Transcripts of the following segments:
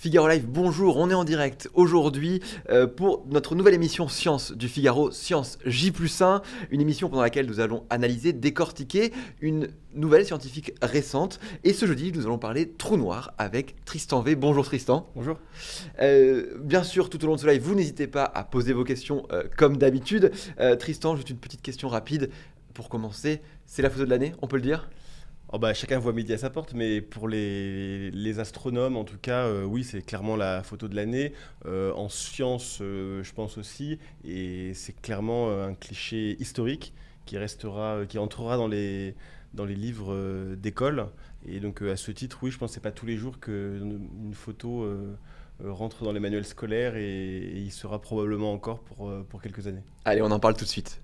Figaro Live, bonjour, on est en direct aujourd'hui pour notre nouvelle émission Science du Figaro, Science J+1, une émission pendant laquelle nous allons analyser, décortiquer une nouvelle scientifique récente. Et ce jeudi, nous allons parler trou noir avec Tristan V. Bonjour Tristan. Bonjour. Bien sûr, tout au long de ce live, vous n'hésitez pas à poser vos questions comme d'habitude. Tristan, juste une petite question rapide pour commencer. C'est la photo de l'année, on peut le dire ? Oh bah, chacun voit midi à sa porte, mais pour les astronomes, en tout cas, oui, c'est clairement la photo de l'année. En sciences, je pense aussi, et c'est clairement un cliché historique qui restera, qui entrera dans les livres d'école. Et donc, à ce titre, oui, je pense que c'est pas tous les jours qu'une photo rentre dans les manuels scolaires, et il sera probablement encore pour quelques années. Allez, on en parle tout de suite.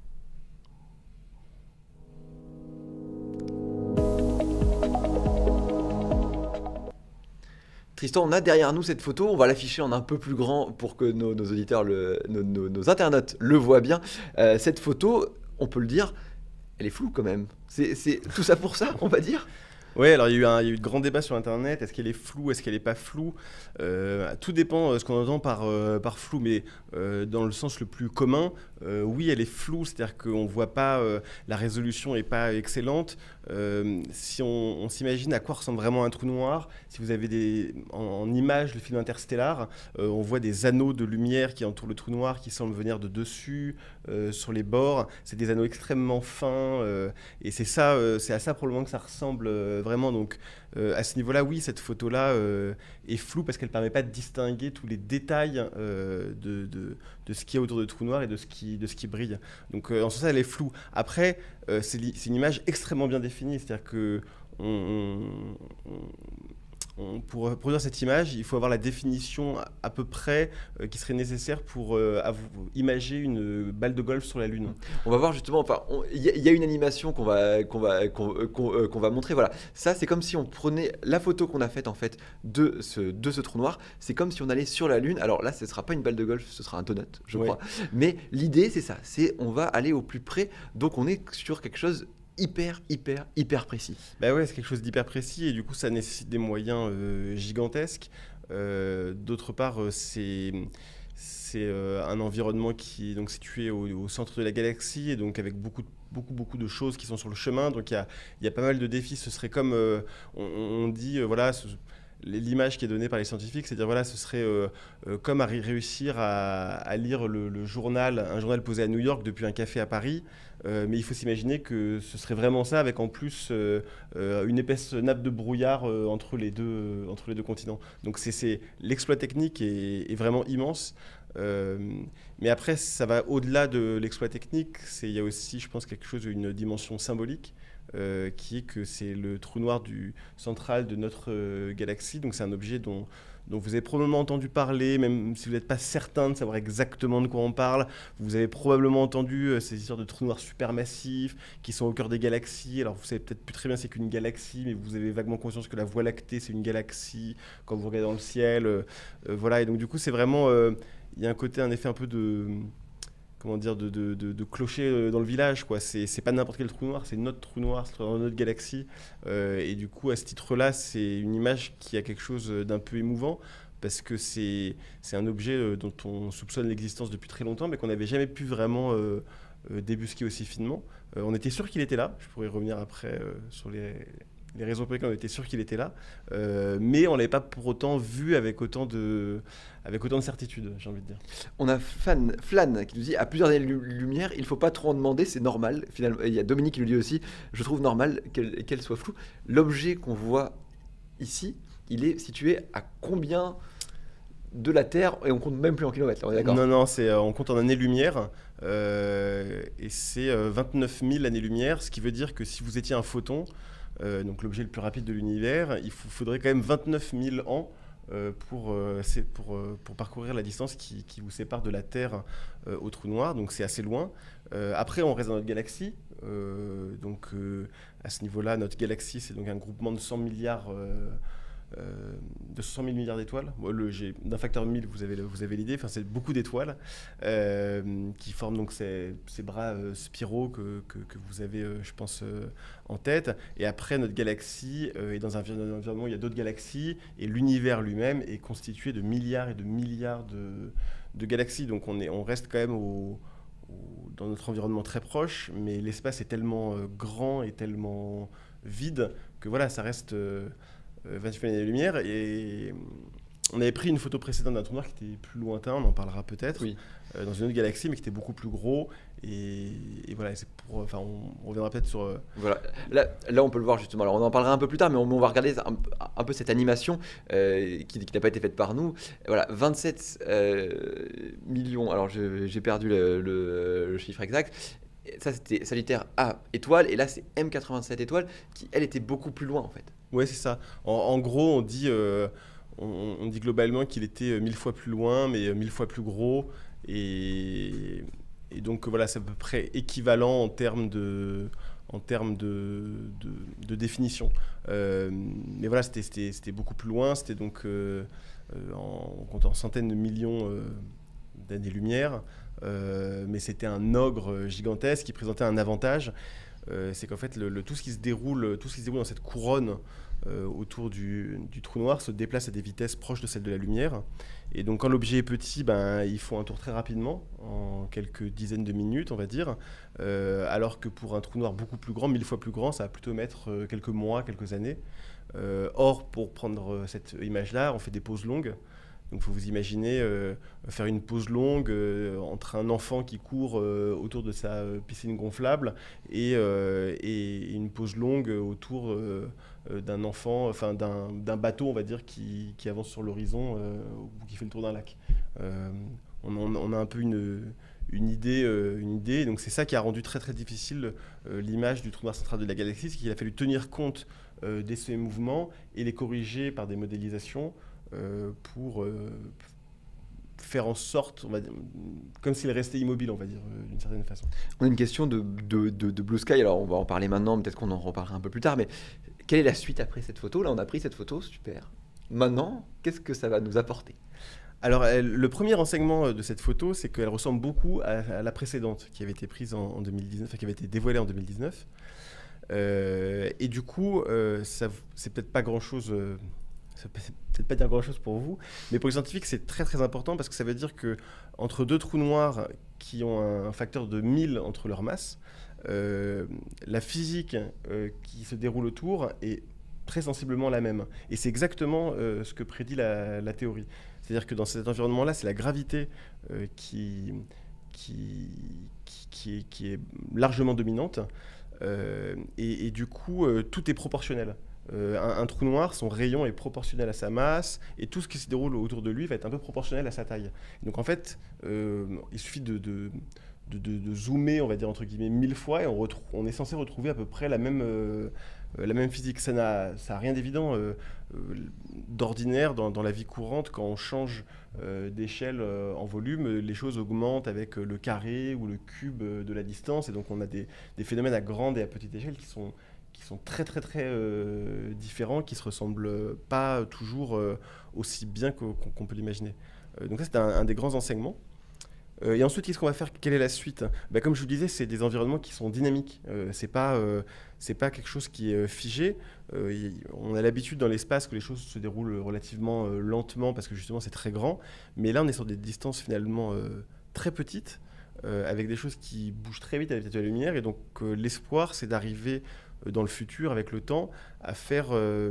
Tristan, on a derrière nous cette photo, on va l'afficher en un peu plus grand pour que nos auditeurs, nos internautes le voient bien. Cette photo, on peut le dire, elle est floue quand même. C'est tout ça pour ça, on va dire. Oui, alors il y a eu de grands débats sur Internet. Est-ce qu'elle est floue, est-ce qu'elle n'est pas floue? Tout dépend de ce qu'on entend par flou, mais dans le sens le plus commun, oui, elle est floue, c'est-à-dire qu'on ne voit pas, la résolution n'est pas excellente. Si on s'imagine à quoi ressemble vraiment un trou noir, si vous avez en image le film Interstellar, on voit des anneaux de lumière qui entourent le trou noir, qui semblent venir de dessus, sur les bords. C'est des anneaux extrêmement fins, et c'est à ça probablement que ça ressemble vraiment. Donc à ce niveau-là, oui, cette photo-là est floue parce qu'elle ne permet pas de distinguer tous les détails de ce qu'il y a autour du trou noir et de ce qui brille. Donc en ce sens, elle est floue. Après, c'est une image extrêmement bien définie, c'est-à-dire que pour produire cette image, il faut avoir la définition à peu près qui serait nécessaire pour imager une balle de golf sur la Lune. On va voir justement, enfin, il y a une animation qu'on va montrer. Voilà, ça c'est comme si on prenait la photo qu'on a faite en fait de ce trou noir. C'est comme si on allait sur la Lune. Alors là, ce sera pas une balle de golf, ce sera un donut, je crois. Mais l'idée c'est ça, on va aller au plus près. Donc on est sur quelque chose hyper précis. Bah ouais, c'est quelque chose d'hyper précis et du coup ça nécessite des moyens gigantesques. D'autre part, c'est un environnement qui est donc situé au centre de la galaxie et donc avec beaucoup de choses qui sont sur le chemin. Donc il y a pas mal de défis. Ce serait comme on dit, voilà. L'image qui est donnée par les scientifiques, c'est-à-dire voilà, ce serait comme réussir à lire un journal posé à New York depuis un café à Paris, mais il faut s'imaginer que ce serait vraiment ça, avec en plus une épaisse nappe de brouillard entre les deux continents. Donc l'exploit technique est vraiment immense. Mais après, ça va au-delà de l'exploit technique. Il y a aussi, je pense, une dimension symbolique. Qui est que c'est le trou noir central de notre galaxie. Donc c'est un objet dont vous avez probablement entendu parler, même si vous n'êtes pas certain de savoir exactement de quoi on parle. Vous avez probablement entendu ces histoires de trous noirs supermassifs qui sont au cœur des galaxies. Alors vous savez peut-être plus très bien c'est qu'une galaxie, mais vous avez vaguement conscience que la Voie lactée c'est une galaxie quand vous regardez dans le ciel. Voilà, et donc du coup c'est vraiment... il y a un effet un peu de clocher dans le village, quoi. C'est pas n'importe quel trou noir, c'est notre trou noir, c'est dans notre galaxie. Et du coup, à ce titre-là, c'est une image qui a quelque chose d'un peu émouvant, parce que c'est un objet dont on soupçonne l'existence depuis très longtemps, mais qu'on n'avait jamais pu vraiment débusquer aussi finement. On était sûr qu'il était là, je pourrais revenir après sur les raisons pour lesquelles on était sûr qu'il était là, mais on ne l'avait pas pour autant vu avec autant de certitude, j'ai envie de dire. On a Flan qui nous dit à plusieurs années-lumière, il ne faut pas trop en demander, c'est normal. Finalement, il y a Dominique qui nous dit aussi, je trouve normal qu'elle soit floue. L'objet qu'on voit ici, il est situé à combien de la Terre, et on compte même plus en kilomètres, là, on est d'accord? Non, on compte en années-lumière, et c'est 29 000 années-lumière, ce qui veut dire que si vous étiez un photon, donc l'objet le plus rapide de l'univers, il faudrait quand même 29 000 ans pour parcourir la distance qui vous sépare de la Terre au trou noir, donc c'est assez loin. Après, on reste dans notre galaxie, donc à ce niveau-là, notre galaxie, c'est donc un groupement de 100 milliards de 100 000 milliards d'étoiles. Bon, d'un facteur 1000, vous avez l'idée. Enfin, c'est beaucoup d'étoiles qui forment donc ces bras spiraux que vous avez, je pense, en tête. Et après, notre galaxie est dans un environnement où il y a d'autres galaxies. Et l'univers lui-même est constitué de milliards et de milliards de galaxies. Donc on reste quand même dans notre environnement très proche. Mais l'espace est tellement grand et tellement vide que voilà, ça reste 28 années-lumière. Et on avait pris une photo précédente d'un trou noir qui était plus lointain, on en parlera peut-être, Oui. dans une autre galaxie, mais qui était beaucoup plus gros. Et voilà, enfin, on reviendra peut-être sur... Voilà. Là, on peut le voir justement. Alors, on en parlera un peu plus tard, mais on va regarder un peu cette animation qui n'a pas été faite par nous. Voilà, 27 millions. Alors, j'ai perdu le chiffre exact. Ça, c'était Sagittaire A étoile, et là, c'est M87 étoile, qui, elle, était beaucoup plus loin, en fait. Ouais, c'est ça. En gros, on dit globalement qu'il était 1000 fois plus loin, mais 1000 fois plus gros. Et donc, voilà, c'est à peu près équivalent en termes de définition. Mais voilà, c'était beaucoup plus loin. C'était donc, on compte en centaines de millions d'années-lumière. Mais c'était un ogre gigantesque qui présentait un avantage. C'est qu'en fait, tout ce qui se déroule dans cette couronne autour du trou noir se déplace à des vitesses proches de celles de la lumière. Et donc, quand l'objet est petit, il faut un tour très rapidement, en quelques dizaines de minutes, on va dire. Alors que pour un trou noir beaucoup plus grand, 1000 fois plus grand, ça va plutôt mettre quelques mois, quelques années. Or, pour prendre cette image-là, on fait des pauses longues. Donc, il faut vous imaginer faire une pause longue entre un enfant qui court autour de sa piscine gonflable et une pause longue autour d'un enfant, enfin d'un bateau, on va dire, qui avance sur l'horizon ou qui fait le tour d'un lac. On a un peu une idée. Donc, c'est ça qui a rendu très très difficile l'image du trou noir central de la galaxie, c'est qu'il a fallu tenir compte de ces mouvements et les corriger par des modélisations pour faire en sorte, on va dire, comme s'il restait immobile, on va dire, d'une certaine façon. On a une question de Blue Sky, alors on va en parler maintenant, peut-être qu'on en reparlera un peu plus tard, mais quelle est la suite après cette photo? Là, on a pris cette photo, super. Maintenant, qu'est-ce que ça va nous apporter? Alors, le premier renseignement de cette photo, c'est qu'elle ressemble beaucoup à la précédente, qui avait été prise en 2019, enfin, qui avait été dévoilée en 2019. Et du coup, c'est peut-être pas grand-chose... ça peut peut-être pas dire grand-chose pour vous, mais pour les scientifiques, c'est très très important parce que ça veut dire que entre deux trous noirs qui ont un facteur de 1000 entre leurs masses, la physique qui se déroule autour est très sensiblement la même. Et c'est exactement ce que prédit la théorie. C'est-à-dire que dans cet environnement-là, c'est la gravité qui est largement dominante. Et du coup, tout est proportionnel. Un trou noir, son rayon est proportionnel à sa masse, et tout ce qui se déroule autour de lui va être un peu proportionnel à sa taille. Donc en fait, il suffit de zoomer, on va dire entre guillemets, 1000 fois, et on est censé retrouver à peu près la même physique. Ça n'a rien d'évident. D'ordinaire, dans la vie courante, quand on change d'échelle en volume, les choses augmentent avec le carré ou le cube de la distance, et donc on a des phénomènes à grande et à petite échelle qui sont très très très différents, qui ne se ressemblent pas toujours aussi bien qu'on peut l'imaginer. Donc ça, c'est un des grands enseignements. Et ensuite, qu'est-ce qu'on va faire? Quelle est la suite? Comme je vous disais, c'est des environnements qui sont dynamiques. C'est pas quelque chose qui est figé. On a l'habitude dans l'espace que les choses se déroulent relativement lentement parce que justement c'est très grand. Mais là, on est sur des distances finalement très petites, avec des choses qui bougent très vite à la vitesse de la lumière. Et donc l'espoir, c'est d'arriver dans le futur, avec le temps, à faire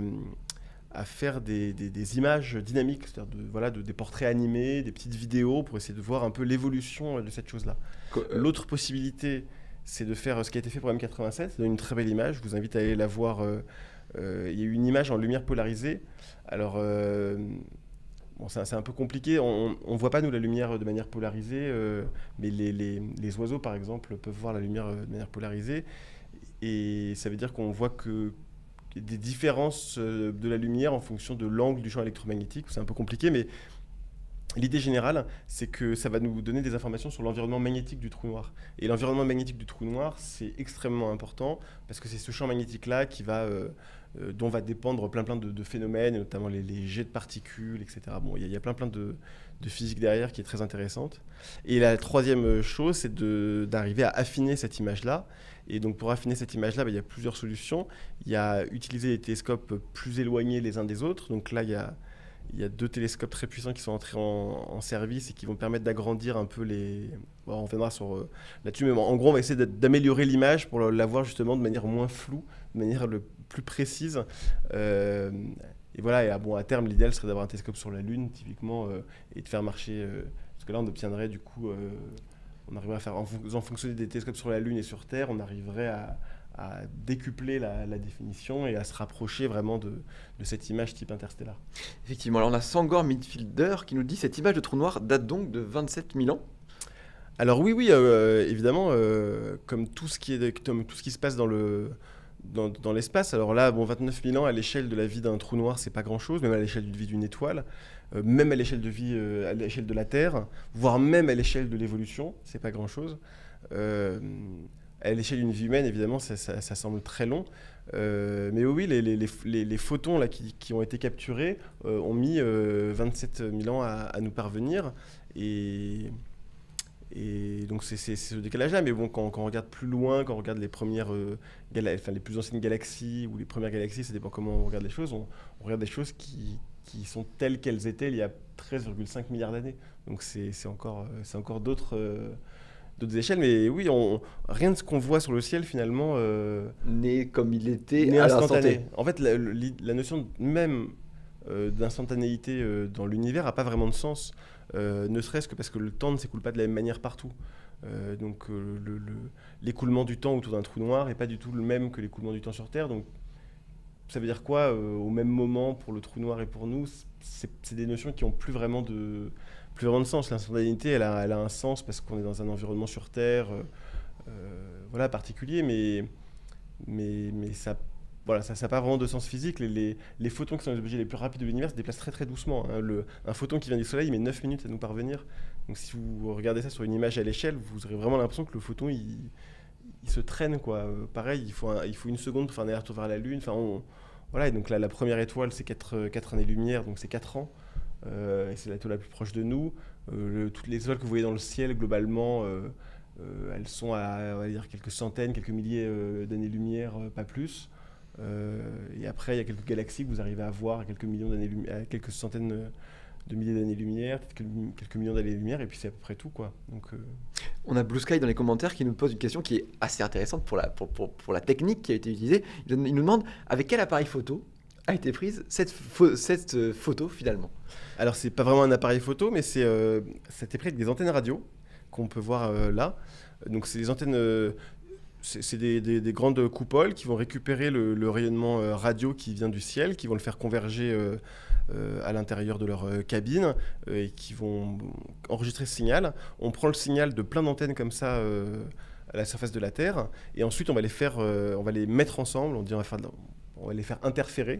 des images dynamiques, c'est-à-dire des portraits animés, des petites vidéos pour essayer de voir un peu l'évolution de cette chose-là. L'autre possibilité, c'est de faire ce qui a été fait pour M87, c'est une très belle image, je vous invite à aller la voir. Il y a eu une image en lumière polarisée. Alors, c'est un peu compliqué, on ne voit pas nous la lumière de manière polarisée, mais les oiseaux, par exemple, peuvent voir la lumière de manière polarisée. Et ça veut dire qu'on voit que des différences de la lumière en fonction de l'angle du champ électromagnétique. C'est un peu compliqué, mais l'idée générale, c'est que ça va nous donner des informations sur l'environnement magnétique du trou noir. Et l'environnement magnétique du trou noir, c'est extrêmement important parce que c'est ce champ magnétique-là qui va dont va dépendre plein de phénomènes, notamment les jets de particules, etc. Bon, il y a plein de physique derrière qui est très intéressante. Et la troisième chose, c'est d'arriver à affiner cette image-là. Et donc pour affiner cette image-là, il y a plusieurs solutions. Il y a utiliser des télescopes plus éloignés les uns des autres. Donc là, il y a 2 télescopes très puissants qui sont entrés en service et qui vont permettre d'agrandir un peu les... Bon, on reviendra là-dessus, mais en gros, on va essayer d'améliorer l'image pour la voir justement de manière moins floue, de manière le plus précise. Et voilà, et à terme, l'idéal serait d'avoir un télescope sur la Lune, typiquement, et de faire marcher... parce que là, on obtiendrait du coup... on arriverait à faire, en faisant fonctionner des télescopes sur la Lune et sur Terre, on arriverait à décupler la définition et à se rapprocher vraiment de cette image type interstellaire. Effectivement, alors on a Sangor Midfielder qui nous dit cette image de trou noir date donc de 27 000 ans. Alors oui, évidemment, comme tout ce qui se passe dans l'espace. Alors là, 29 000 ans à l'échelle de la vie d'un trou noir, c'est pas grand-chose, même à l'échelle de vie d'une étoile, même à l'échelle de vie, à l'échelle de la Terre, voire même à l'échelle de l'évolution, c'est pas grand-chose. À l'échelle d'une vie humaine, évidemment, ça semble très long. Mais oui, les photons là, qui ont été capturés ont mis 27 000 ans à nous parvenir. Et donc c'est ce décalage-là, mais bon, quand on regarde plus loin, quand on regarde les premières, les plus anciennes galaxies ou les premières galaxies, ça dépend comment on regarde les choses, on regarde des choses qui sont telles qu'elles étaient il y a 13,5 milliards d'années. Donc c'est encore d'autres échelles, mais oui, rien de ce qu'on voit sur le ciel finalement Né comme il était n'est à l'instant instantané. T. En fait, la notion même d'instantanéité dans l'univers n'a pas vraiment de sens. Ne serait-ce que parce que le temps ne s'écoule pas de la même manière partout. Donc l'écoulement du temps autour d'un trou noir n'est pas du tout le même que l'écoulement du temps sur Terre. Donc ça veut dire quoi au même moment pour le trou noir et pour nous? C'est des notions qui n'ont plus vraiment de sens. L'instantanéité, elle a un sens parce qu'on est dans un environnement sur Terre voilà, particulier, mais ça... Voilà, ça n'a pas vraiment de sens physique. Les photons qui sont les objets les plus rapides de l'univers se déplacent très très doucement. Hein. Un photon qui vient du Soleil, il met 9 minutes à nous parvenir. Donc si vous regardez ça sur une image à l'échelle, vous aurez vraiment l'impression que le photon, il se traîne, quoi. Pareil, il faut 1 seconde pour faire un aller-retour vers la Lune. Enfin, voilà, et donc là, la première étoile, c'est 4 années-lumière, donc c'est 4 ans. Et c'est l'étoile la plus proche de nous. Toutes les étoiles que vous voyez dans le ciel, globalement, elles sont à on va dire, quelques centaines, quelques milliers d'années-lumière, pas plus. Et après, il y a quelques galaxies que vous arrivez à voir à quelques centaines de milliers d'années-lumière, quelques millions d'années-lumière, et puis c'est à peu près tout, quoi. Donc, On a Blue Sky dans les commentaires qui nous pose une question qui est assez intéressante pour la technique qui a été utilisée. Il nous demande avec quel appareil photo a été prise cette photo finalement. Alors, c'est pas vraiment un appareil photo, mais ça a été pris avec des antennes radio qu'on peut voir là. Donc, c'est des antennes... C'est des grandes coupoles qui vont récupérer le rayonnement radio qui vient du ciel, qui vont le faire converger à l'intérieur de leur cabine et qui vont enregistrer ce signal. On prend le signal de plein d'antennes comme ça à la surface de la Terre et ensuite on va les mettre ensemble, on va les faire interférer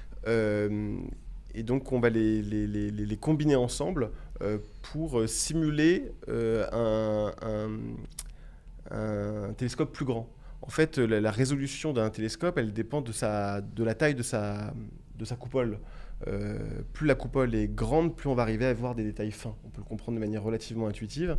et donc on va les combiner ensemble pour simuler un télescope plus grand. En fait, la résolution d'un télescope, elle dépend de la taille de sa coupole. Plus la coupole est grande, plus on va arriver à voir des détails fins. On peut le comprendre de manière relativement intuitive.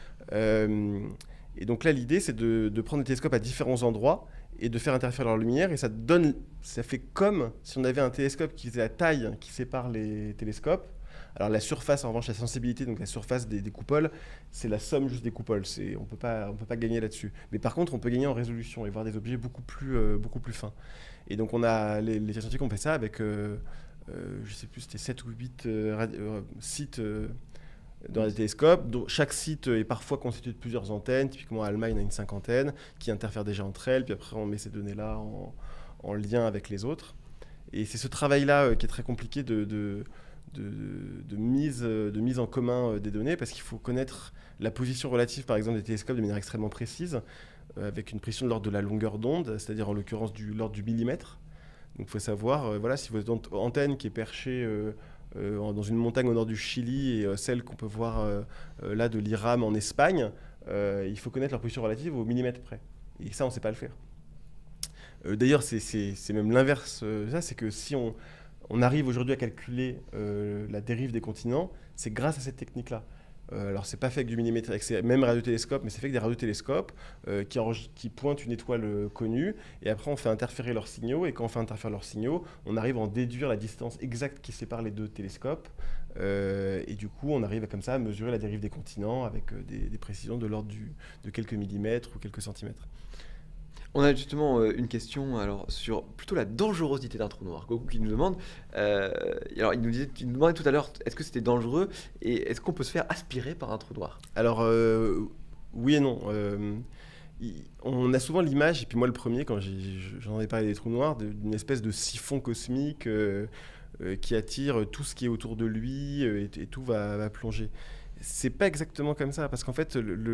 Et donc là, l'idée, c'est de prendre des télescopes à différents endroits et de faire interférer leur lumière. Et ça fait comme si on avait un télescope qui faisait la taille qui sépare les télescopes. Alors la surface, en revanche, la sensibilité, donc la surface des coupoles, c'est la somme juste des coupoles. On peut pas gagner là-dessus. Mais par contre, on peut gagner en résolution et voir des objets beaucoup plus fins. Et donc on a les scientifiques ont fait ça avec, je sais plus, c'était 7 ou 8 sites dans les télescopes. Donc, chaque site est parfois constitué de plusieurs antennes. Typiquement, à Allemagne, on a une 50aine qui interfèrent déjà entre elles. Puis après, on met ces données-là en lien avec les autres. Et c'est ce travail-là qui est très compliqué de mise en commun des données, parce qu'il faut connaître la position relative, par exemple, des télescopes de manière extrêmement précise, avec une précision de l'ordre de la longueur d'onde, c'est-à-dire en l'occurrence l'ordre du millimètre. Donc il faut savoir, voilà, si votre antenne qui est perchée dans une montagne au nord du Chili et celle qu'on peut voir là de l'IRAM en Espagne, il faut connaître leur position relative au millimètre près. Et ça, on ne sait pas le faire. D'ailleurs, c'est même l'inverse. Ça, c'est que si on arrive aujourd'hui à calculer la dérive des continents, c'est grâce à cette technique-là. Alors, c'est pas fait avec du millimètre, avec ces mêmes radiotélescopes, mais c'est fait avec des radiotélescopes qui pointent une étoile connue, et après on fait interférer leurs signaux, et quand on fait interférer leurs signaux, on arrive à en déduire la distance exacte qui sépare les deux télescopes, et du coup on arrive comme ça à mesurer la dérive des continents avec des précisions de l'ordre de quelques millimètres ou quelques centimètres. On a justement une question alors sur plutôt la dangerosité d'un trou noir. Goku qui nous demande, alors il nous demandait tout à l'heure, est-ce que c'était dangereux et est-ce qu'on peut se faire aspirer par un trou noir? Alors, oui et non. On a souvent l'image, et puis moi le premier, quand j'en ai parlé des trous noirs, d'une espèce de siphon cosmique qui attire tout ce qui est autour de lui et tout va plonger. C'est pas exactement comme ça, parce qu'en fait,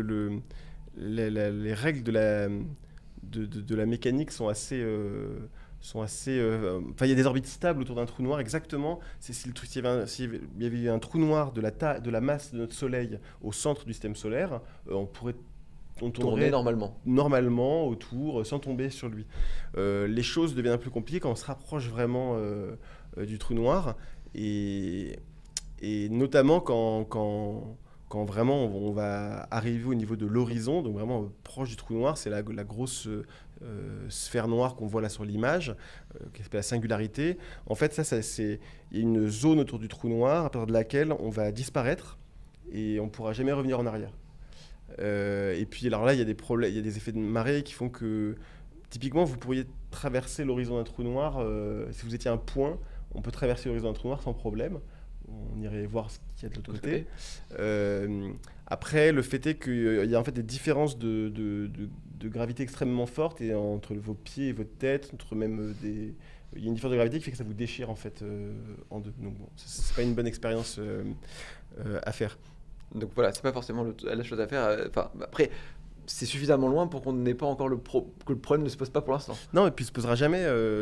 les règles de la mécanique sont assez. Enfin, il y a des orbites stables autour d'un trou noir, exactement. S'il y avait un trou noir de la masse de notre Soleil au centre du système solaire, on Tourner tournerait normalement. normalement autour sans tomber sur lui. Les choses deviennent un peu compliquées quand on se rapproche vraiment du trou noir, et, et notamment quand vraiment on va arriver au niveau de l'horizon, donc vraiment proche du trou noir. C'est la grosse sphère noire qu'on voit là sur l'image, qui s'appelle la singularité. En fait, il y a une zone autour du trou noir à partir de laquelle on va disparaître et on ne pourra jamais revenir en arrière. Et puis alors là, il y a des problèmes, il y a des effets de marée qui font que typiquement vous pourriez traverser l'horizon d'un trou noir. Si vous étiez un point, on peut traverser l'horizon d'un trou noir sans problème. On irait voir ce qu'il y a de l'autre côté. Après, le fait est qu'il y a en fait des différences de gravité extrêmement fortes, et entre vos pieds et votre tête, il y a une différence de gravité qui fait que ça vous déchire en fait en deux. Donc bon, c'est pas une bonne expérience à faire. Donc voilà, c'est pas forcément la chose à faire. Enfin, après, c'est suffisamment loin pour qu'on n'ait pas encore que le problème ne se pose pas pour l'instant. Non, et puis il se posera jamais.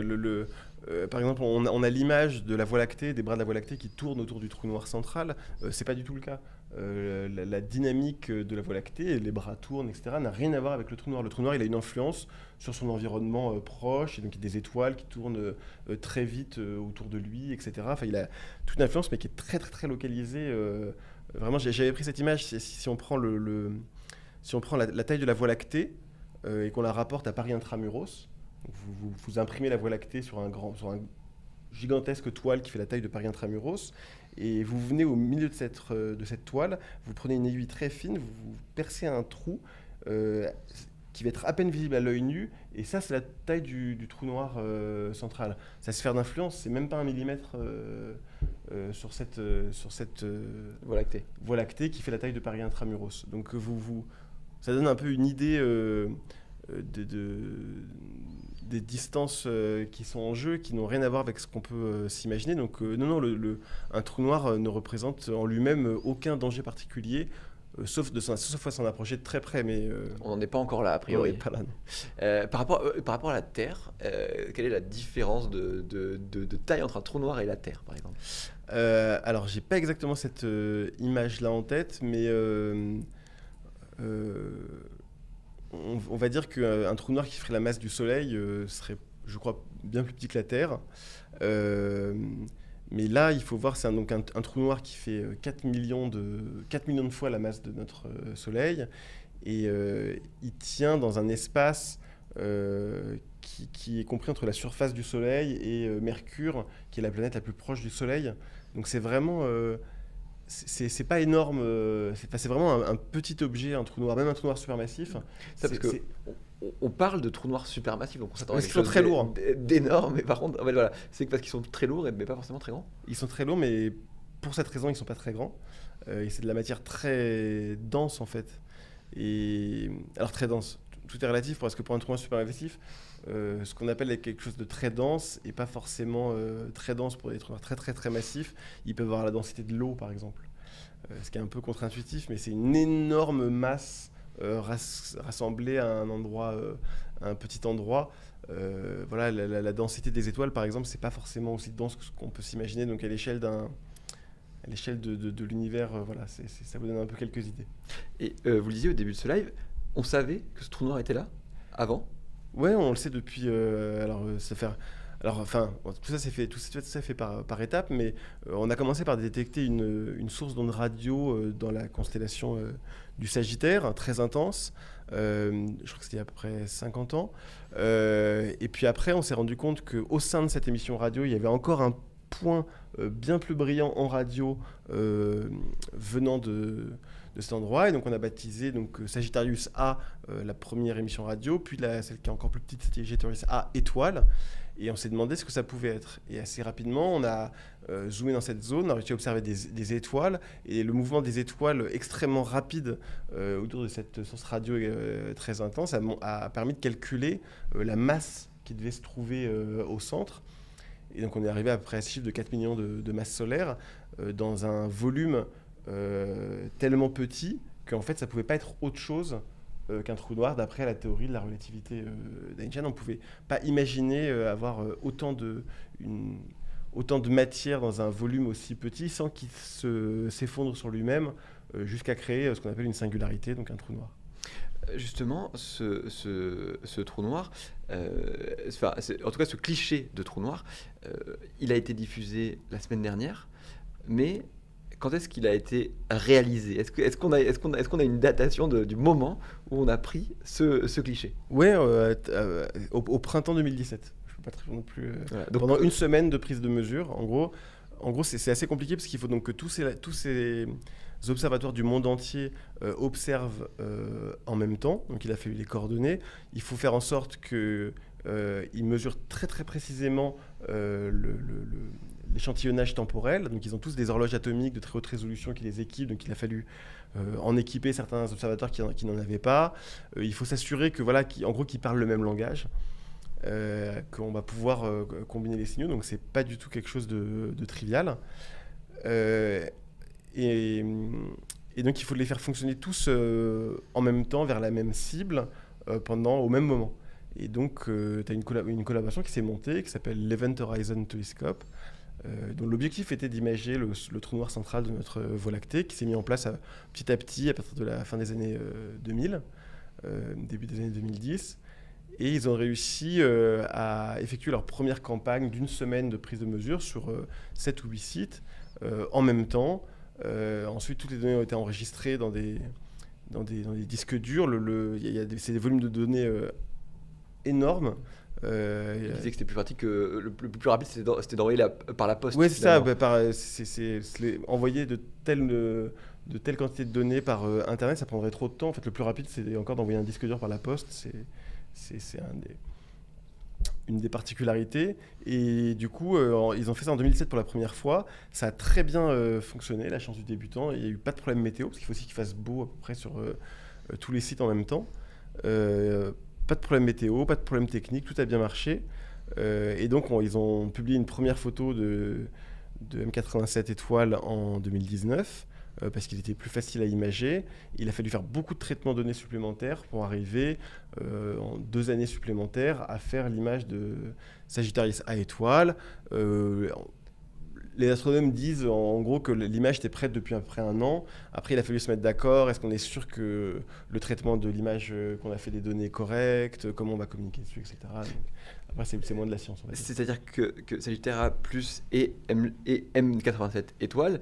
Par exemple, on a l'image de la Voie lactée, des bras de la Voie lactée qui tournent autour du trou noir central. C'est pas du tout le cas. La dynamique de la Voie lactée, les bras tournent, etc., n'a rien à voir avec le trou noir. Le trou noir, il a une influence sur son environnement proche, et donc il y a des étoiles qui tournent très vite autour de lui, etc. Enfin, il a toute une influence, mais qui est très, très, très localisée. Vraiment, j'avais pris cette image. Si on prend si on prend la taille de la Voie lactée et qu'on la rapporte à Paris Intramuros, vous imprimez la Voie lactée sur un gigantesque toile qui fait la taille de Paris Intramuros, et vous venez au milieu de cette toile, vous prenez une aiguille très fine, vous percez un trou qui va être à peine visible à l'œil nu, et ça, c'est la taille du trou noir central. Sa sphère d'influence, c'est même pas 1 millimètre sur cette Voie lactée qui fait la taille de Paris Intramuros. Donc ça donne un peu une idée des distances qui sont en jeu, qui n'ont rien à voir avec ce qu'on peut s'imaginer. Donc non, un trou noir ne représente en lui-même aucun danger particulier, sauf à s'en approcher de très près. Mais On n'en est pas encore là, a priori. on n'est pas là, non. Par rapport à la Terre, quelle est la différence de taille entre un trou noir et la Terre, par exemple? Alors, j'ai pas exactement cette image-là en tête, mais on va dire qu'un trou noir qui ferait la masse du Soleil serait, je crois, bien plus petit que la Terre. Mais là, il faut voir, c'est donc un trou noir qui fait 4 millions de fois la masse de notre Soleil. Et il tient dans un espace qui est compris entre la surface du Soleil et Mercure, qui est la planète la plus proche du Soleil. Donc c'est vraiment... c'est pas énorme, c'est vraiment un petit objet, un trou noir, même un trou noir supermassif. Ça, parce que on parle de trous noirs supermassifs, donc on s'attend à quelque Ils sont chose très lourds. d'énorme, mais par contre, en fait, voilà, c'est parce qu'ils sont très lourds, mais pas forcément très grands. Ils sont très lourds, mais pour cette raison, ils sont pas très grands. Et c'est de la matière très dense, en fait. Et alors très dense, tout est relatif, parce que pour un trou noir supermassif, ce qu'on appelle quelque chose de très dense et pas forcément très dense pour des trous noirs très très très massifs. Ils peuvent avoir la densité de l'eau, par exemple. Ce qui est un peu contre-intuitif, mais c'est une énorme masse rassemblée à un endroit, à un petit endroit. Voilà, la densité des étoiles, par exemple, c'est pas forcément aussi dense que ce qu'on peut s'imaginer. Donc à l'échelle de l'univers, voilà, ça vous donne un peu quelques idées. Et vous le disiez au début de ce live, on savait que ce trou noir était là avant? Ouais, on le sait depuis. Bon, tout ça fait par étapes, mais on a commencé par détecter une source d'ondes radio dans la constellation du Sagittaire, hein, très intense. Je crois que c'était il y a à peu près 50 ans. Et puis après, on s'est rendu compte qu'au sein de cette émission radio, il y avait encore un point bien plus brillant en radio venant de cet endroit. Et donc, on a baptisé Sagittarius A, la première émission radio, puis celle qui est encore plus petite, Sagittarius A étoile. Et on s'est demandé ce que ça pouvait être. Et assez rapidement, on a zoomé dans cette zone, on a réussi à observer des étoiles. Et le mouvement des étoiles extrêmement rapide autour de cette source radio très intense a permis de calculer la masse qui devait se trouver au centre. Et donc on est arrivé à peu près à ce chiffre de 4 millions de masses solaires dans un volume tellement petit qu'en fait ça ne pouvait pas être autre chose qu'un trou noir d'après la théorie de la relativité d'Einstein. On ne pouvait pas imaginer avoir autant de matière dans un volume aussi petit sans qu'il s'effondre sur lui-même jusqu'à créer ce qu'on appelle une singularité, donc un trou noir. Justement, ce trou noir, en tout cas ce cliché de trou noir, il a été diffusé la semaine dernière, mais quand est-ce qu'il a été réalisé? Est-ce qu'on a une datation du moment où on a pris ce cliché? Ouais, au printemps 2017. Je ne peux pas très non plus. Voilà, donc, pendant une semaine de prise de mesure, en gros, c'est assez compliqué parce qu'il faut donc que tous ces observatoires du monde entier observent en même temps. Donc, il a fallu les coordonner. Il faut faire en sorte qu'ils mesurent très très précisément l'échantillonnage temporel. Donc, ils ont tous des horloges atomiques de très haute résolution qui les équipent. Donc, il a fallu en équiper certains observateurs qui n'en avaient pas. Il faut s'assurer qu'ils parlent le même langage. Qu'on va pouvoir combiner les signaux. Donc, c'est pas du tout quelque chose de trivial. Et donc, il faut les faire fonctionner tous en même temps vers la même cible au même moment. Et donc, tu as une collaboration qui s'est montée qui s'appelle l'Event Horizon Telescope, dont l'objectif était d'imager le trou noir central de notre Voie lactée, qui s'est mis en place petit à petit à partir de la fin des années 2000, début des années 2010. Et ils ont réussi à effectuer leur première campagne d'une semaine de prise de mesure sur 7 ou 8 sites en même temps. Ensuite, toutes les données ont été enregistrées dans des disques durs. C'est des volumes de données énormes. Il disait que c'était plus pratique que le plus rapide, c'était d'envoyer par la poste. Oui, c'est ça. C'est envoyer de telles quantités de données par Internet, ça prendrait trop de temps. En fait, le plus rapide, c'est encore d'envoyer un disque dur par la poste. C'est une des particularités. Et du coup, ils ont fait ça en 2007 pour la première fois. Ça a très bien fonctionné, la chance du débutant. Il n'y a eu pas de problème météo, parce qu'il faut aussi qu'il fasse beau à peu près sur tous les sites en même temps. Pas de problème météo, pas de problème technique, tout a bien marché. Et donc, ils ont publié une première photo de M87 étoile en 2019. Parce qu'il était plus facile à imager. Il a fallu faire beaucoup de traitements de données supplémentaires pour arriver en 2 années supplémentaires à faire l'image de Sagittarius A étoile. Les astronomes disent en gros que l'image était prête depuis à peu près 1 an. Après, il a fallu se mettre d'accord. Est-ce qu'on est sûr que le traitement de l'image qu'on a fait des données est correct? Comment on va communiquer dessus, etc. Donc, après, c'est moins de la science. C'est-à-dire que Sagittaire A plus et M87 étoiles,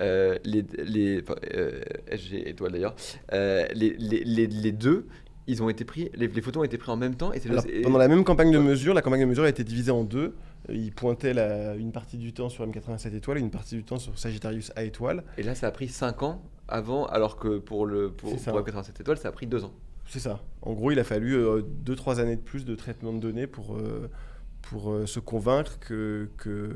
SG étoile d'ailleurs, les deux, ils ont été pris, les photos ont été prises en même temps. Pendant la même campagne de mesure, la campagne de mesure a été divisée en 2. Ils pointaient une partie du temps sur M87 étoile et une partie du temps sur Sagittarius A étoile. Et là, ça a pris 5 ans avant, alors que pour M87 étoile, ça a pris 2 ans. C'est ça. En gros, il a fallu 2-3 années de plus de traitement de données pour se convaincre que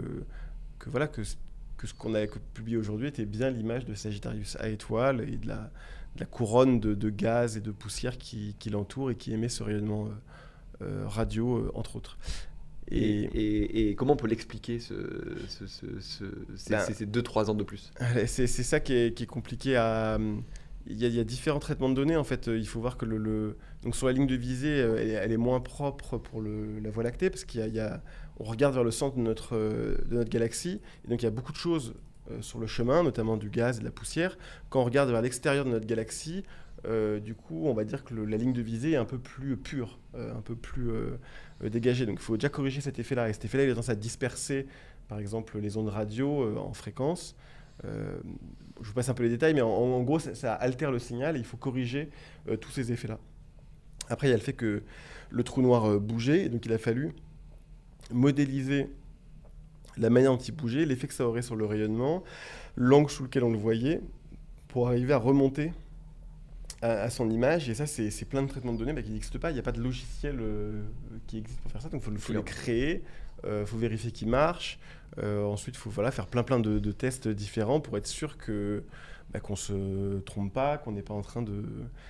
ce qu'on a publié aujourd'hui était bien l'image de Sagittarius A étoile et de la couronne de gaz et de poussière qui l'entoure et qui émet ce rayonnement radio, entre autres. Et comment on peut l'expliquer, ces 2-3 ans de plus? C'est ça qui est compliqué à... Il y a différents traitements de données. En fait, il faut voir que donc sur la ligne de visée, elle est moins propre pour la Voie lactée parce on regarde vers le centre de notre galaxie. Et donc, il y a beaucoup de choses sur le chemin, notamment du gaz et de la poussière. Quand on regarde vers l'extérieur de notre galaxie, du coup, on va dire que la ligne de visée est un peu plus pure, un peu plus dégagée. Donc, il faut déjà corriger cet effet-là. Et cet effet-là, il a tendance à disperser, par exemple, les ondes radio en fréquence. Je vous passe un peu les détails, mais en gros, ça altère le signal et il faut corriger tous ces effets-là. Après, il y a le fait que le trou noir bougeait, et donc il a fallu modéliser la manière dont il bougeait, l'effet que ça aurait sur le rayonnement, l'angle sous lequel on le voyait, pour arriver à remonter à son image. Et ça, c'est plein de traitements de données qui n'existent pas. Il n'y a pas de logiciel qui existe pour faire ça. Donc, il faut les créer, il faut vérifier qu'ils marchent. Ensuite, il faut faire plein de tests différents pour être sûr qu'on ne se trompe pas, qu'on n'est pas en train de...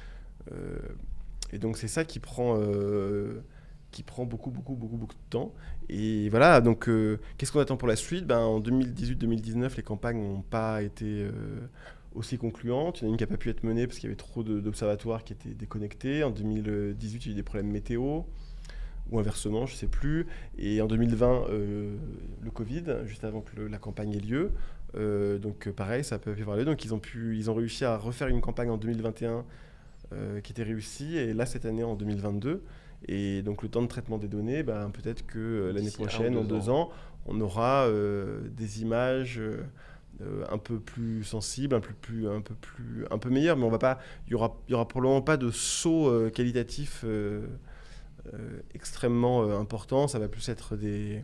et donc, c'est ça qui prend beaucoup de temps. Et voilà, donc qu'est-ce qu'on attend pour la suite? En 2018-2019, les campagnes n'ont pas été aussi concluantes. Il y en a une qui n'a pas pu être menée parce qu'il y avait trop d'observatoires qui étaient déconnectés. En 2018, il y a eu des problèmes météo, ou inversement, je ne sais plus. Et en 2020, le Covid, juste avant que la campagne ait lieu. Donc pareil, ça n'a pas pu avoir lieu. Donc ils ont réussi à refaire une campagne en 2021 qui était réussie. Et là, cette année, en 2022. Et donc le temps de traitement des données, peut-être que l'année prochaine, en 2 ans, on aura des images un peu plus sensibles, un peu meilleures, mais il y aura probablement pas de saut qualitatif extrêmement important. Ça va plus être des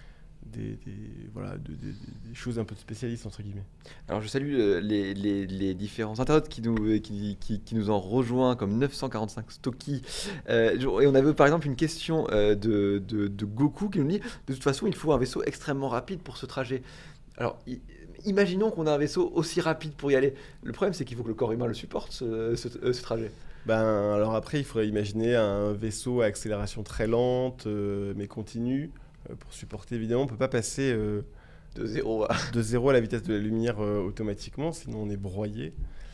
choses un peu de spécialistes, entre guillemets. Alors je salue les différents internautes qui nous ont rejoints, comme 945 Stocky. Et on avait par exemple une question de Goku qui nous dit de toute façon il faut un vaisseau extrêmement rapide pour ce trajet. Alors imaginons qu'on a un vaisseau aussi rapide pour y aller. Le problème c'est qu'il faut que le corps humain le supporte, ce trajet. Alors après, il faudrait imaginer un vaisseau à accélération très lente mais continue. Pour supporter, évidemment, on ne peut pas passer de zéro à la vitesse de la lumière automatiquement, sinon on est broyé.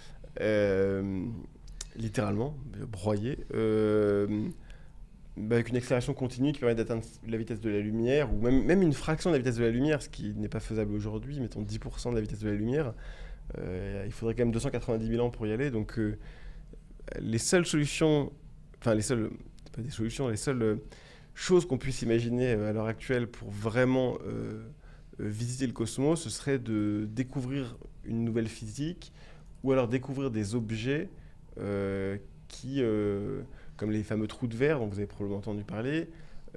Littéralement, broyé. Avec une accélération continue qui permet d'atteindre la vitesse de la lumière, ou même une fraction de la vitesse de la lumière, ce qui n'est pas faisable aujourd'hui, mettons 10% de la vitesse de la lumière, il faudrait quand même 290 000 ans pour y aller. Donc les seules solutions, les seules chose qu'on puisse imaginer à l'heure actuelle pour vraiment visiter le cosmos, ce serait de découvrir une nouvelle physique ou alors découvrir des objets qui, comme les fameux trous de verre dont vous avez probablement entendu parler,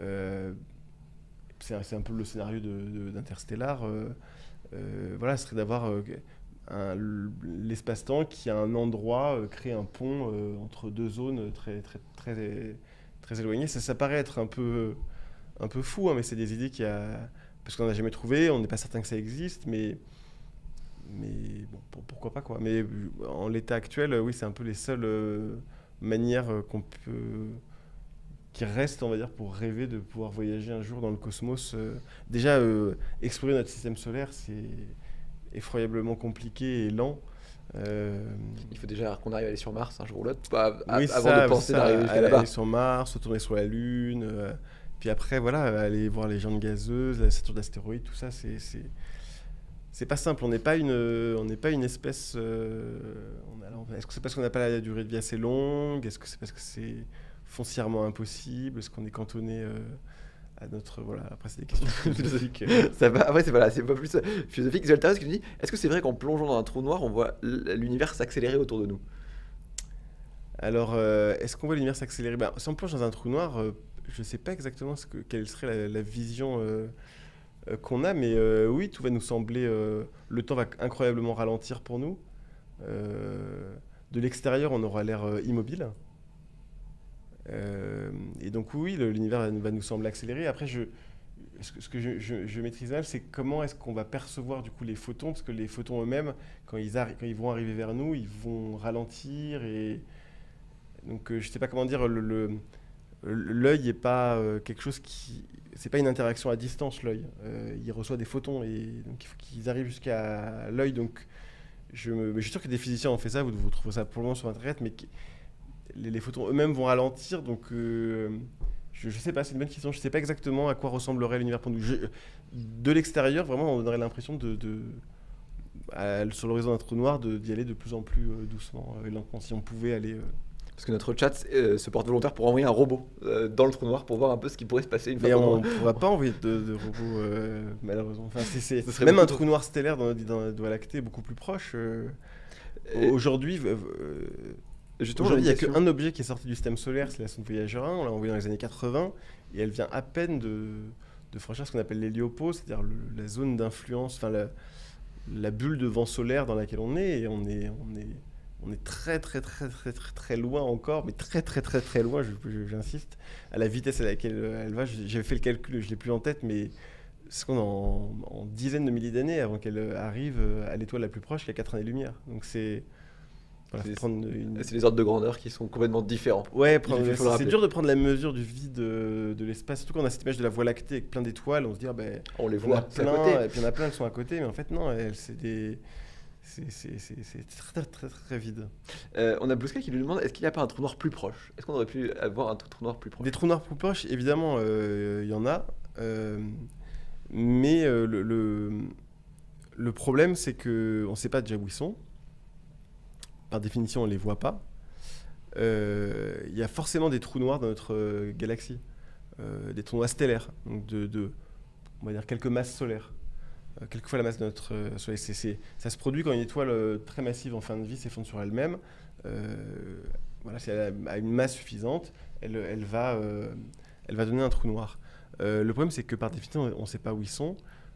c'est un peu le scénario d'Interstellar, ce serait d'avoir l'espace-temps qui, à un endroit, crée un pont entre 2 zones très éloignées. Ça paraît être un peu fou, mais c'est des idées parce qu'on n'a jamais trouvé, on n'est pas certain que ça existe, mais bon, pourquoi pas, quoi. Mais en l'état actuel, oui, c'est un peu les seules manières qui restent, on va dire, pour rêver de pouvoir voyager un jour dans le cosmos. Déjà, explorer notre système solaire, c'est effroyablement compliqué et lent. Il faut déjà qu'on arrive à aller sur Mars un jour ou l'autre, avant de penser d'arriver jusqu'à là-bas. Aller sur Mars, retourner sur la Lune, puis après, aller voir les géantes gazeuses, la ceinture d'astéroïdes, tout ça, c'est pas simple. On n'est pas une espèce... Est-ce que c'est parce qu'on n'a pas la durée de vie assez longue? Est-ce que c'est parce que c'est foncièrement impossible? Est-ce qu'on est cantonné à notre... Voilà, après, c'est des questions philosophiques. Après, c'est pas plus philosophique. Zoltaris qui nous dit, est-ce que c'est vrai qu'en plongeant dans un trou noir, on voit l'univers s'accélérer autour de nous? Alors, est-ce qu'on voit l'univers s'accélérer? Si on plonge dans un trou noir, je ne sais pas exactement quelle serait la vision qu'on a, mais oui, tout va nous sembler... le temps va incroyablement ralentir pour nous. De l'extérieur, on aura l'air immobile. Et donc oui, l'univers va nous sembler accéléré. Après, ce que je maîtrise mal, c'est comment est-ce qu'on va percevoir du coup les photons, parce que les photons eux-mêmes, quand ils vont arriver vers nous, ils vont ralentir. Et donc je ne sais pas comment dire, l'œil n'est pas quelque chose qui... C'est pas une interaction à distance, l'œil. Il reçoit des photons et donc il faut qu'ils arrivent jusqu'à l'œil. Donc mais je suis sûr que des physiciens ont fait ça, vous trouvez ça probablement sur Internet, mais les photons eux-mêmes vont ralentir, donc je sais pas, c'est une bonne question. Je sais pas exactement à quoi ressemblerait l'univers pour nous. De l'extérieur, vraiment, on aurait l'impression sur l'horizon d'un trou noir, d'y aller de plus en plus doucement et lentement, si on pouvait aller. Parce que notre chat se porte volontaire pour envoyer un robot dans le trou noir pour voir un peu ce qui pourrait se passer une fois Mais qu'on on aura- ne pourra pas envoyer de robots, malheureusement. Enfin, Ce serait même un beaucoup trou noir stellaire dans la Voie lactée est beaucoup plus proche. Et Aujourd'hui, justement, il n'y a question. qu'un objet qui est sorti du système solaire, c'est la sonde Voyager 1. On l'a envoyé dans les années 80 et elle vient à peine de franchir ce qu'on appelle l'héliopause, c'est-à-dire la zone d'influence, enfin la bulle de vent solaire dans laquelle on est. Et on est très, très, très, très, très, très loin encore, mais très, très, très, très loin, j'insiste, à la vitesse à laquelle elle va. J'avais fait le calcul, je ne l'ai plus en tête, mais c'est qu'on est en dizaines de milliers d'années avant qu'elle arrive à l'étoile la plus proche, qui a 4 années-lumière. Donc c'est... Voilà, C'est- faut prendre C'est les ordres de grandeur qui sont complètement différents. Ouais, Il faut le c'est rappeler. dur de prendre la mesure du vide de l'espace, surtout quand on a cette image de la Voie lactée avec plein d'étoiles, on se dit, ah ben, On les il y en a voit, c'est à plein, côté. et puis il y en a plein qui sont à côté, mais en fait non, c'est très, très, très, très vide. On a Blue Sky qui nous demande est-ce qu'il n'y a pas un trou noir plus proche? Est-ce qu'on aurait pu avoir un trou noir plus proche? Des trous noirs plus proches, évidemment, il y en a, mais le problème, c'est qu'on ne sait pas déjà où ils sont. Par définition, on ne les voit pas. Il y a forcément des trous noirs dans notre galaxie, des trous noirs stellaires, donc on va dire quelques masses solaires, quelquefois la masse de notre Soleil. Ça se produit quand une étoile très massive en fin de vie s'effondre sur elle-même. Voilà, si elle a une masse suffisante, elle va donner un trou noir. Le problème, c'est que par définition, on ne sait pas où ils sont.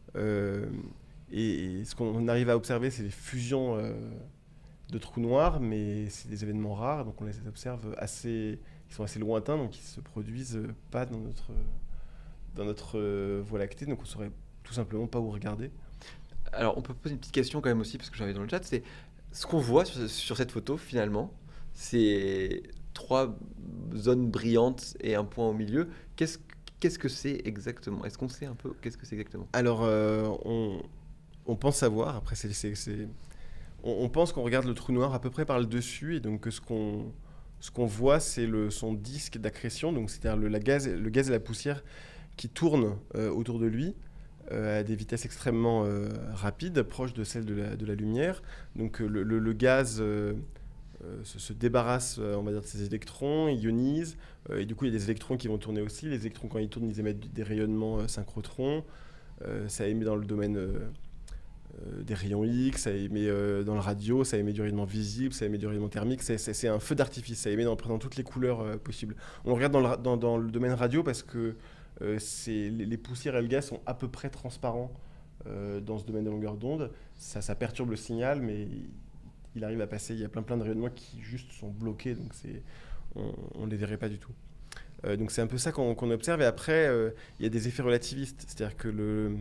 Et ce qu'on arrive à observer, c'est des fusions de trous noirs, mais c'est des événements rares, donc on les observe qui sont assez lointains, donc ils ne se produisent pas dans notre Voie lactée, donc on ne saurait tout simplement pas où regarder. Alors, on peut poser une petite question quand même aussi, parce que j'avais dans le chat, c'est ce qu'on voit sur cette photo finalement, c'est 3 zones brillantes et un point au milieu. Qu'est-ce que c'est exactement? Est-ce qu'on sait un peu qu'est-ce que c'est exactement? Alors, on pense savoir, après on pense qu'on regarde le trou noir à peu près par le dessus, et donc que ce qu'on voit, c'est son disque d'accrétion, donc c'est-à-dire le gaz et la poussière qui tournent autour de lui à des vitesses extrêmement rapides, proches de celles de la lumière. Donc le gaz se débarrasse, on va dire, de ses électrons, ionise, et du coup il y a des électrons qui vont tourner aussi. Les électrons, quand ils tournent, ils émettent des rayonnements synchrotrons. Ça émet dans le domaine des rayons X, ça émet dans le radio, ça émet du rayonnement visible, ça émet du rayonnement thermique. C'est un feu d'artifice, ça émet dans toutes les couleurs possibles. On le regarde dans le domaine radio parce que les poussières et le gaz sont à peu près transparents dans ce domaine de longueur d'onde. Ça perturbe le signal, mais il arrive à passer. Il y a plein de rayonnements qui juste sont bloqués, donc on ne les verrait pas du tout. Donc c'est un peu ça qu'on observe. Et après, il y a des effets relativistes, c'est-à-dire que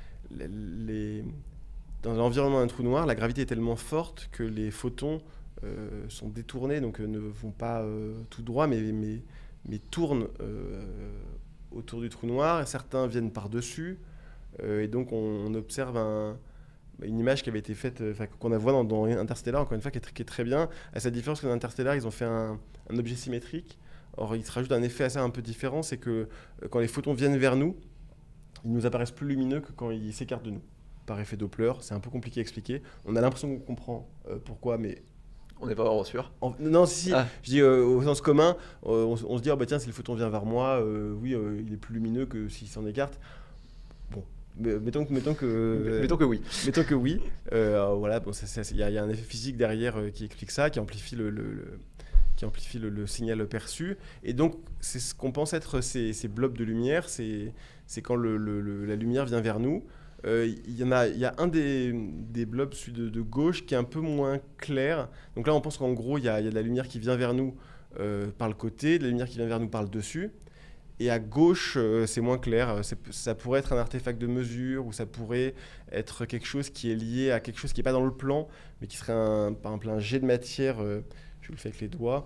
dans l'environnement d'un trou noir, la gravité est tellement forte que les photons sont détournés, donc ne vont pas tout droit, mais tournent autour du trou noir, et certains viennent par-dessus. Et donc on observe une image qui avait été faite, qu'on a voit dans Interstellar, encore une fois, qui est très bien. À sa différence que dans Interstellar, ils ont fait un objet symétrique. Or, il se rajoute un effet un peu différent, c'est que quand les photons viennent vers nous, ils nous apparaissent plus lumineux que quand ils s'écartent de nous. Par effet Doppler, c'est un peu compliqué à expliquer. On a l'impression qu'on comprend pourquoi, mais... On n'est pas vraiment sûr. Non, si, Ah. je dis au sens commun, on se dit, bah, tiens, si le photon vient vers moi, oui, il est plus lumineux que s'il s'en écarte. Bon, mettons que Mettons que oui. mettons que oui. Voilà, bon, il y a un effet physique derrière qui explique ça, qui amplifie le signal perçu. Et donc, c'est ce qu'on pense être ces blobs de lumière, c'est quand la lumière vient vers nous. Il y a un des blobs, celui de gauche, qui est un peu moins clair. Donc là, on pense qu'en gros, il y a de la lumière qui vient vers nous par le côté, de la lumière qui vient vers nous par le dessus. Et à gauche, c'est moins clair. Ça pourrait être un artefact de mesure, ou ça pourrait être quelque chose qui est lié à quelque chose qui n'est pas dans le plan, mais qui serait par exemple un jet de matière. Je vous le fais avec les doigts.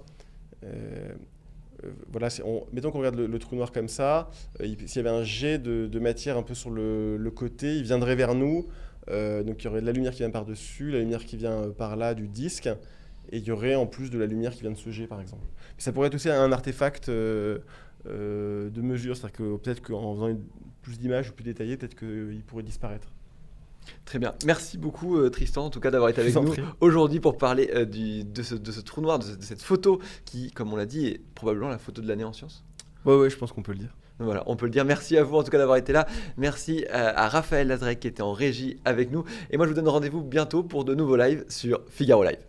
Voilà, mettons qu'on regarde le trou noir comme ça. S'il y avait un jet de matière un peu sur le côté, il viendrait vers nous. Donc il y aurait de la lumière qui vient par-dessus, la lumière qui vient par là du disque, et il y aurait en plus de la lumière qui vient de ce jet, par exemple. Mais ça pourrait être aussi un artefact de mesure, c'est-à-dire que peut-être qu'en faisant plus d'images ou plus détaillées, peut-être qu'il pourrait disparaître. Très bien. Merci beaucoup Tristan, en tout cas d'avoir été Je avec vous en nous prie. aujourd'hui pour parler de ce trou noir, de cette photo qui, comme on l'a dit, est probablement la photo de l'année en sciences. Ouais, je pense qu'on peut le dire. Voilà, on peut le dire. Merci à vous en tout cas d'avoir été là. Merci à Raphaël Lazarek qui était en régie avec nous. Et moi je vous donne rendez-vous bientôt pour de nouveaux lives sur Figaro Live.